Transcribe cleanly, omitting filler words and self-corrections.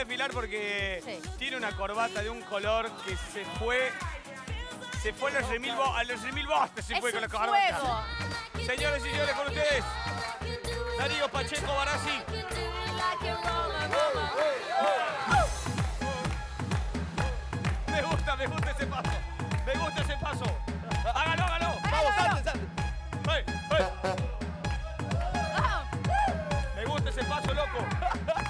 desfilar porque Sí. tiene una corbata de un color que se fue a los Remil Bostes, se Es fue con la un corbata. fuego. Señores y señores, con ustedes, Darío Pacheco Barassi. Me gusta ese paso. Me gusta ese paso. Hágalo, hágalo. Vamos, salte, salte. ¡Hey, hey! Me gusta ese paso, loco.